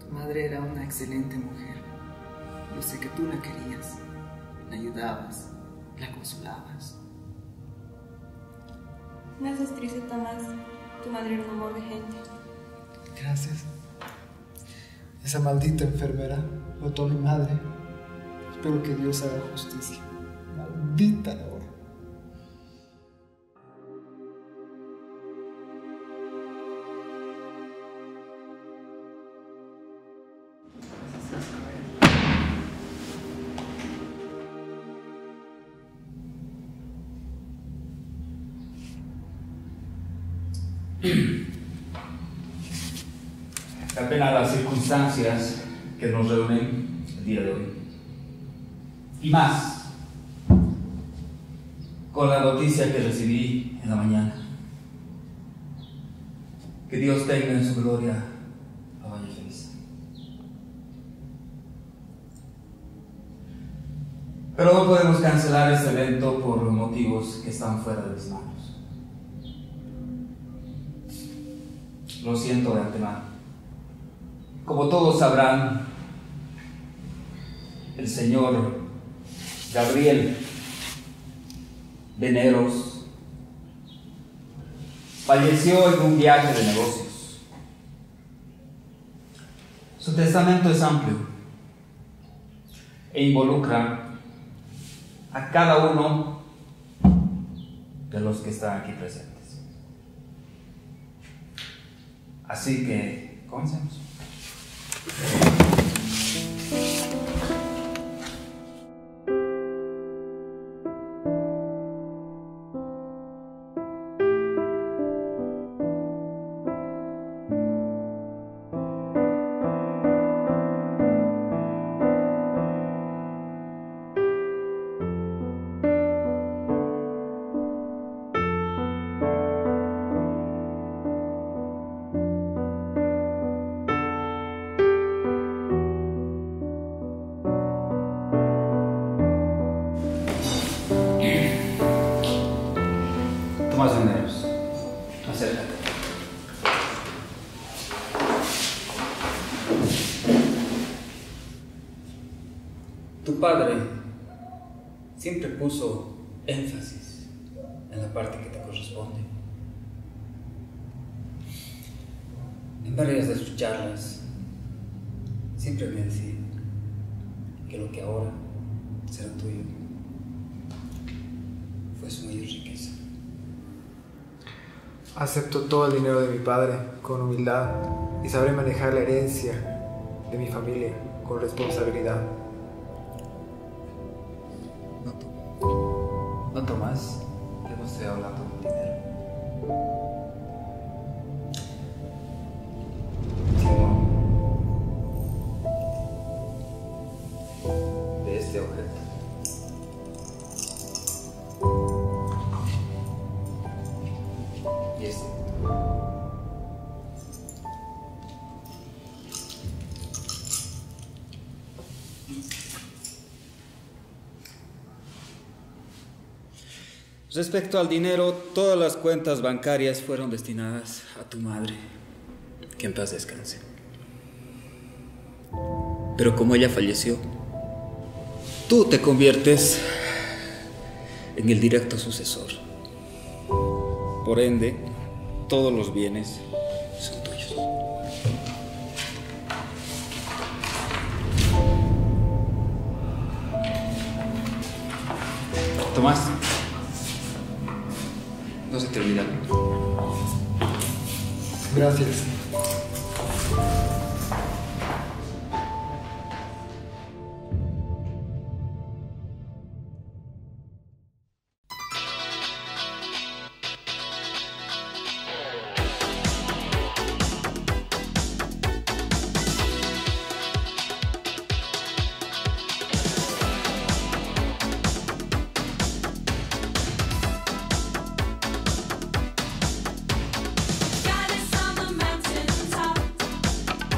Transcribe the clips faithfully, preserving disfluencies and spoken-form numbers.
Tu madre era una excelente mujer. Yo sé que tú la querías, la ayudabas, la consolabas. No seas triste, Tomás. Tu madre era un amor de gente. Gracias. Esa maldita enfermera mató a mi madre. Espero que Dios haga justicia. Maldita hora. Apenas las circunstancias que nos reúnen el día de hoy. Y más, con la noticia que recibí en la mañana. Que Dios tenga en su gloria a Valle Feliz. Pero no podemos cancelar este evento por motivos que están fuera de mis manos. Lo siento de antemano. Como todos sabrán, el señor Gabriel Veneros falleció en un viaje de negocios. Su testamento es amplio e involucra a cada uno de los que están aquí presentes. Así que, comencemos. Tomás Veneros, acércate. Tu padre siempre puso énfasis en la parte que te corresponde. En varias de sus charlas siempre me decía que lo que ahora será tuyo fue su mayor riqueza. Acepto todo el dinero de mi padre con humildad y sabré manejar la herencia de mi familia con responsabilidad. No, to- no Tomás, yo no estoy hablando de dinero, sino de este objeto. Y este. Respecto al dinero, todas las cuentas bancarias fueron destinadas a tu madre. Que en paz descanse. Pero como ella falleció, tú te conviertes en el directo sucesor. Por ende, todos los bienes son tuyos. Tomás, no se te olvida. Gracias. Goddess on the mountain top.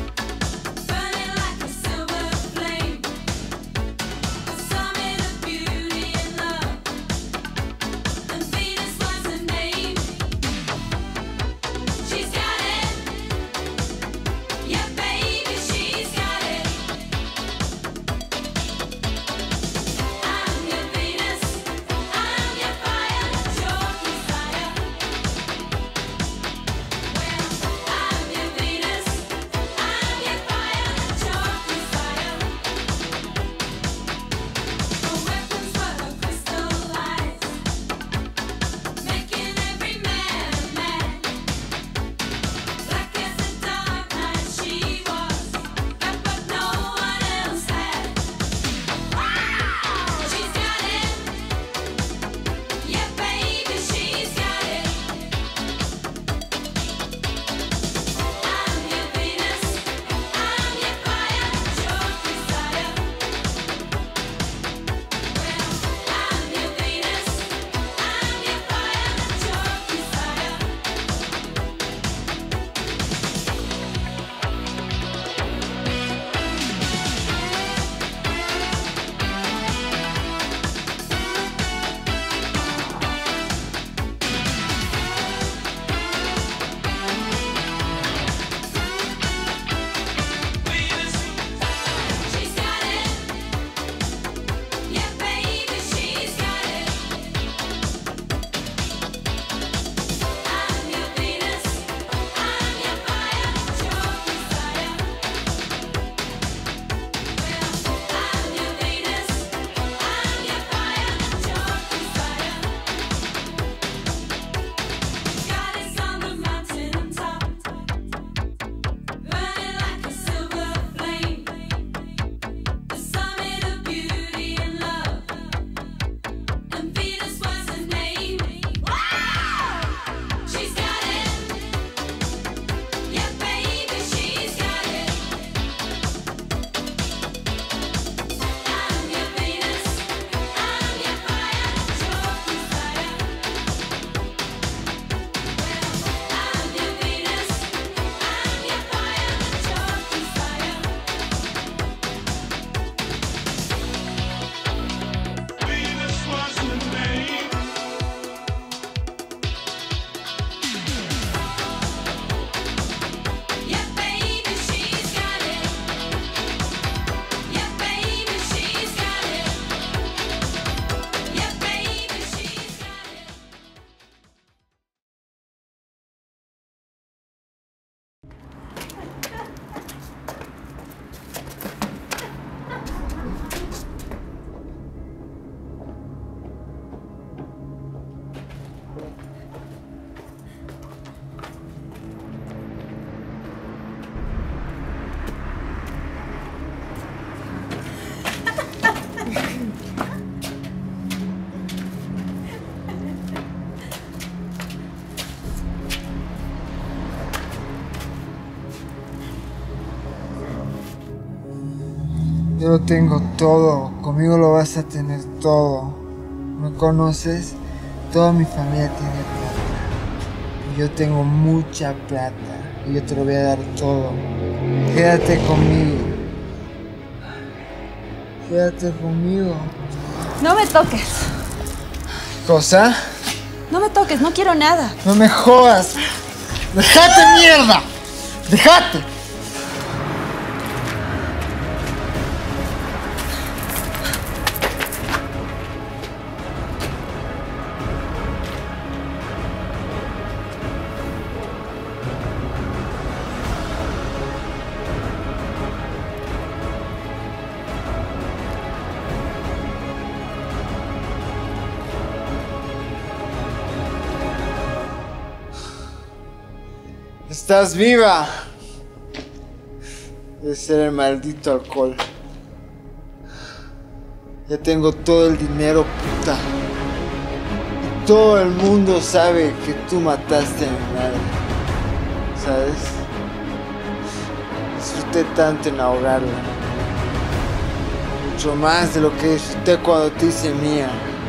Yo lo tengo todo, conmigo lo vas a tener todo. ¿Me conoces? Toda mi familia tiene plata. Y yo tengo mucha plata. Y yo te lo voy a dar todo. Quédate conmigo. Quédate conmigo. No me toques. ¿Cosa? No me toques, no quiero nada. No me jodas. ¡Déjate, mierda! ¡Déjate! ¡Estás viva! Debe ser el maldito alcohol. Ya tengo todo el dinero, puta. Y todo el mundo sabe que tú mataste a mi madre. ¿Sabes? Disfruté tanto en ahogarla. Mucho más de lo que disfruté cuando te hice mía.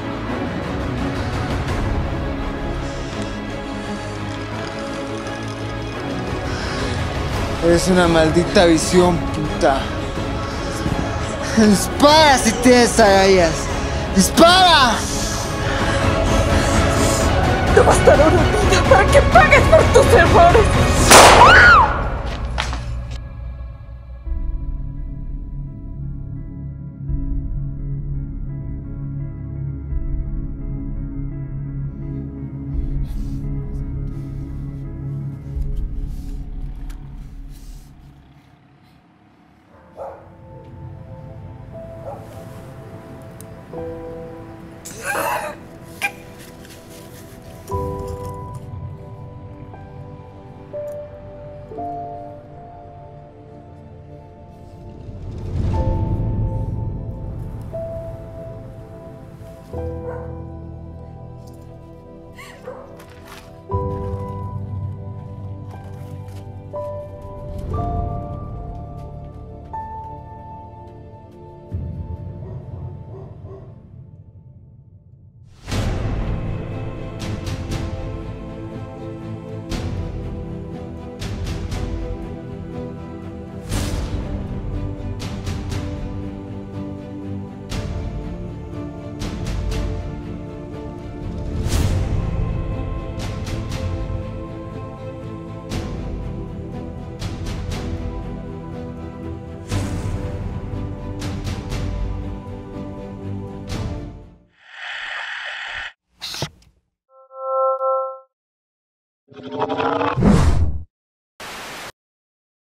Eres una maldita visión, puta. ¡Dispara si tienes agallas! ¡Dispara! Te bastará una vida para que pagues por tus errores.